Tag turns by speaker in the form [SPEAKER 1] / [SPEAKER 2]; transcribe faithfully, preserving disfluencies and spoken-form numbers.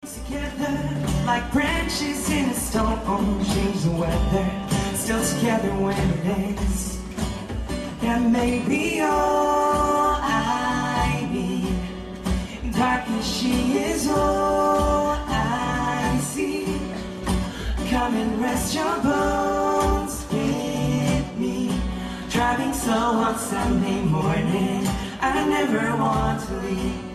[SPEAKER 1] Together like branches in a storm, change the weather, still together when it is. That may be all I need. Darkness, she is all I see. Come and rest your bones with me. Driving slow on Sunday morning, I never want to leave.